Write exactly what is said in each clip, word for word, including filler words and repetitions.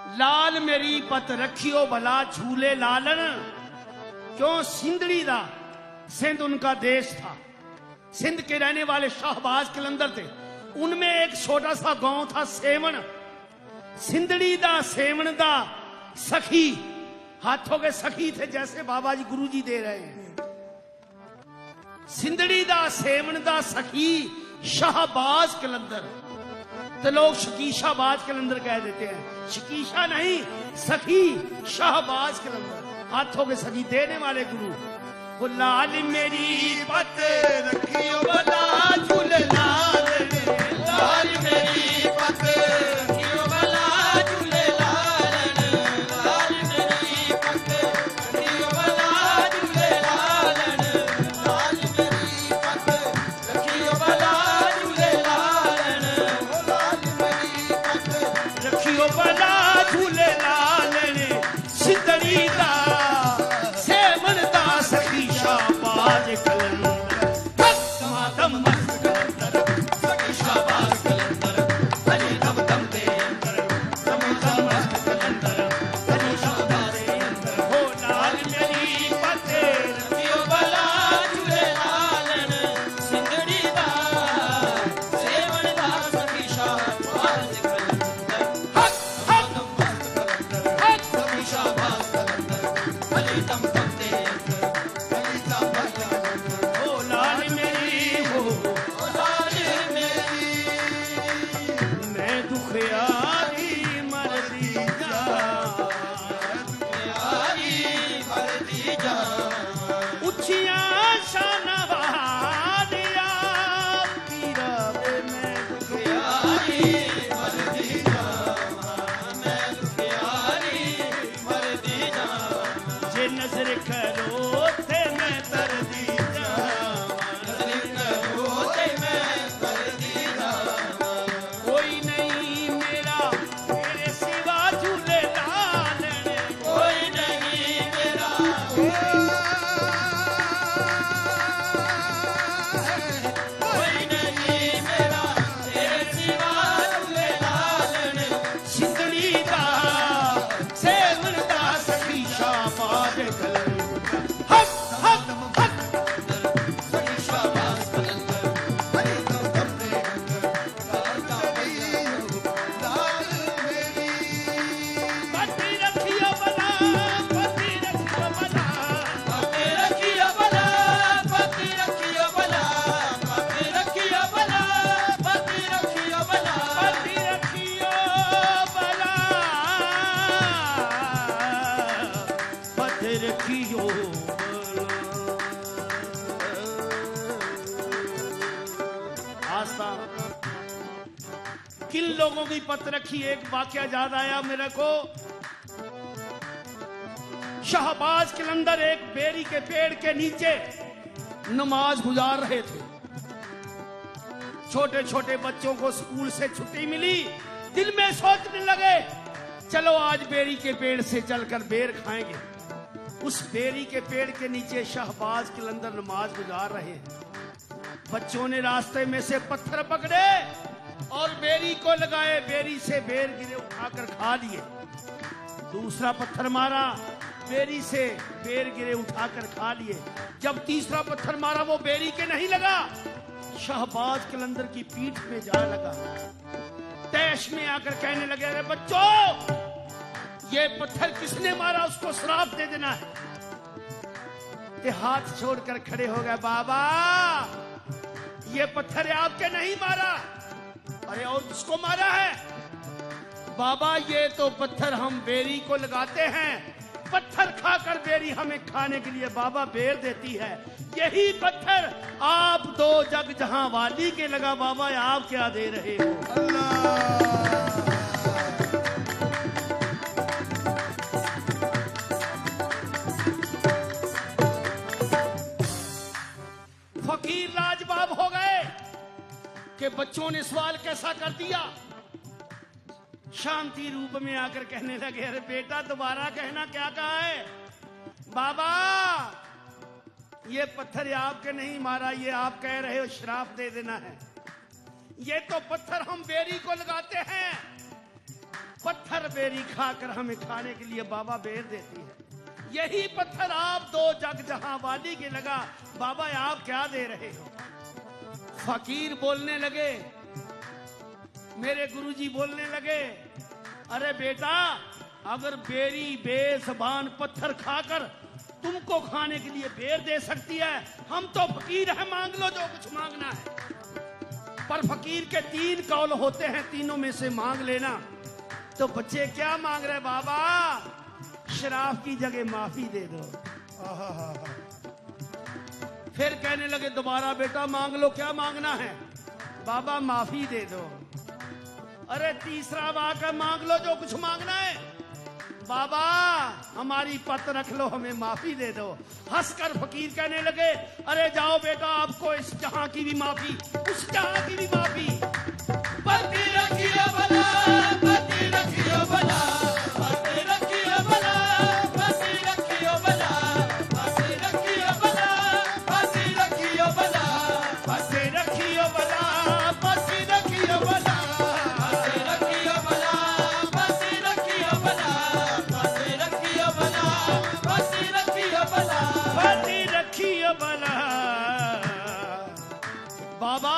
लाल मेरी पत रखियो भला झूले लालन। क्यों? सिंधड़ी दा, सिंध उनका देश था। सिंध के रहने वाले शाहबाज कलंदर थे। उनमें एक छोटा सा गांव था सेवन। सिंधड़ी दा सेवन दा सखी, हाथों के सखी थे जैसे बाबा जी गुरु जी दे रहे हैं। सिंधड़ी दा सेवन दा सखी शाहबाज कलंदर, तो लोग शकीशाबाज कलंदर कह देते हैं। शकीशा नहीं, सखी शाहबाज कलंदर, हाथों के सखी देने वाले गुरु। वो लाल मेरी पत रखियो भला झूले लालन, लाल मेरी पत रखियो भला झूले लालन, लाल मेरी पत रखियो भला झूले लालन, लाल मेरी पत रखियो भला झूले लालन, लाल मेरी पत रखियो भला झूले लालन। सिंधड़ी दा सेवन दा सखी शाहबाज कलंदर, दम मस्त कलंदर, सखी शाहबाज कलंदर, हजे दम दम दे अंदर, दम दम मस्त कलंदर, हजे शाहबाज दे अंदर। हो लाल मेरी पत रखियो भला झूले लालन, सिंधड़ी दा सेवन दा सखी शाहबाज कलंदर, हक हक दम मस्त कलंदर, हक सखी शाहबाज कलंदर, हजे दम दम दे अंदर, हजे शाहबाज कलंदर। हो लाल मेरी, हो लाल मेरी, मैं दुखियारी मरदी जा, दुखियारी मरदी जा, उच्चियां शाना बहादिया पीरा वे। मैं दुखियारी मरदी जा, मैं दुखियारी मरदी जा, जे नजर करो ते मैं तरदी जा, नजर करो ते मैं तरदी जा। कोई नहीं मेरा तेरे सिवा झूले लालन, कोई नहीं मेरा, कोई नहीं मेरा तेरे सिवा झूले लालन। सिंधड़ी दा सेवन दा सखी शाहबाज कलंदर, हक हक हक सखी शाहबाज कलंदर, हरे दम दम दे अंदर, लाल मेरी, लाल मेरी पति रखियो भला, पति रखियो भला, पति रखियो भला, पति रखियो भला, पति रखियो भला, पति रखियो भला, पति रखियो भला, पति रखियो भला। आस्था किन लोगों की पत रखी? एक वाकया याद आया मेरे को। शाहबाज कलंदर एक बेरी के पेड़ के नीचे नमाज गुजार रहे थे। छोटे छोटे बच्चों को स्कूल से छुट्टी मिली, दिल में सोचने लगे चलो आज बेरी के पेड़ से चलकर बेर खाएंगे। उस बेरी के पेड़ के नीचे शाहबाज कलंदर नमाज गुजार रहे हैं। बच्चों ने रास्ते में से पत्थर पकड़े और बेरी को लगाए, बेरी से बेर गिरे उठाकर खा लिए। दूसरा पत्थर मारा, बेरी से बेर गिरे उठाकर खा लिए। जब तीसरा पत्थर मारा वो बेरी के नहीं लगा, शाहबाज कलंदर की पीठ में जा लगा। तैश में आकर कहने लगे अरे बच्चों, ये पत्थर किसने मारा उसको श्राप दे देना है। ते हाथ छोड़कर खड़े हो गए, बाबा ये पत्थर आपके नहीं मारा। अरे और किसको मारा है? बाबा ये तो पत्थर हम बेरी को लगाते हैं, पत्थर खाकर बेरी हमें खाने के लिए बाबा बेर देती है। यही पत्थर आप दो जग जहां वाली के लगा, बाबा आप क्या दे रहे हो? अल्लाह। फकीर लाजवाब हो गए कि बच्चों ने सवाल कैसा कर दिया। शांति रूप में आकर कहने लगे अरे बेटा दोबारा कहना क्या कहा है? बाबा ये पत्थर आपके नहीं मारा, ये आप कह रहे हो श्राप दे देना है। ये तो पत्थर हम बेरी को लगाते हैं, पत्थर बेरी खाकर हमें खाने के लिए बाबा बेर देती है। यही पत्थर आप दो जग जहां वाली के लगा, बाबा आप क्या दे रहे हो? फकीर बोलने लगे, मेरे गुरुजी बोलने लगे, अरे बेटा अगर बेरी बेसबान पत्थर खाकर तुमको खाने के लिए बेर दे सकती है, हम तो फकीर है, मांग लो जो कुछ मांगना है। पर फकीर के तीन कौल होते हैं, तीनों में से मांग लेना। तो बच्चे क्या मांग रहे? बाबा शराब की जगह माफी दे दो। फिर कहने लगे दोबारा, बेटा मांग लो, क्या मांगना है? बाबा माफी दे दो। अरे तीसरा बार मांग लो जो कुछ मांगना है। बाबा हमारी पत रख लो, हमें माफी दे दो। हंसकर फकीर कहने लगे, अरे जाओ बेटा आपको इस जहां की भी माफी, उस जहां की भी माफी। पति रखियो भला, पति रखियो भला, पति रखियो भला, पति रखियो भला, पति रखियो भला, पति रखियो भला, पति रखियो भला, पति रखियो भला, पति रखियो भला, पति रखियो भला, पति रखियो भला, पति रखियो भला, पति रखियो भला। बाबा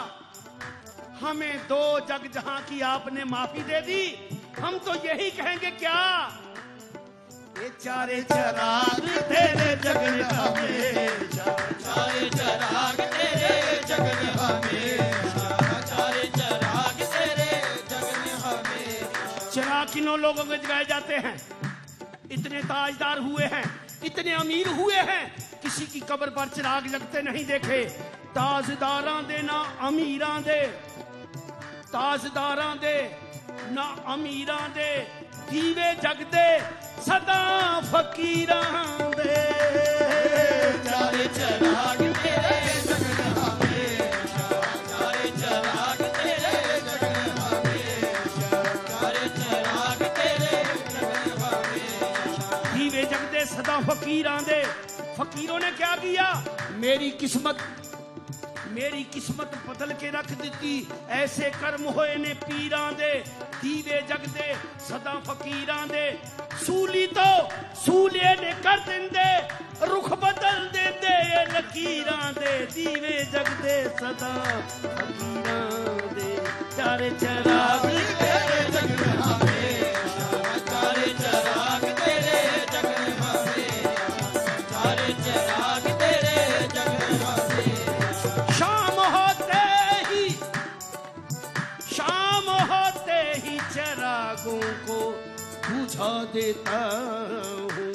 हमें दो जग जहां की आपने माफी दे दी, हम तो यही कहेंगे क्या? ये चारे चराग तेरे जगने हमेशा, चारे चराग तेरे जगने हमेशा, चारे चराग तेरे जगने हमेशा। चिराग किन्हों लोगों के जगाए जाते हैं? इतने ताजदार हुए हैं, इतने अमीर हुए हैं, किसी की कब्र पर चिराग जगते नहीं देखे। ताजदारां दे ना अमीरां दे, ताजदारां दे ना अमीरां दे, दीवे जगदे सदा फकीरां दे। चारे चराग तेरे जगने हमेशा, चारे चराग तेरे जगने हमेशा, चारे चराग तेरे जगने हमेशा, दीवे जगदे सदा फकीरां दे। फकीरों ने क्या किया? मेरी किस्मत मेरी किस्मत बदल के रख दी, ऐसे कर्म होए ने पीरां दे, दीवे जगदे सदा फकीरां दे। सूली तो सूलिए ने कर दिंदे, रुख बदल देंदे लकीरां दे, दीवे जगदे सदा फकीरां दे। चारे चराग तेरे जगने हमेशा, चारे चराग तेरे जगने हमेशा, चारे चराग तेरे जगने हमेशा। शाम होते ही शाम होते ही चरागों को बुझा देता हूँ,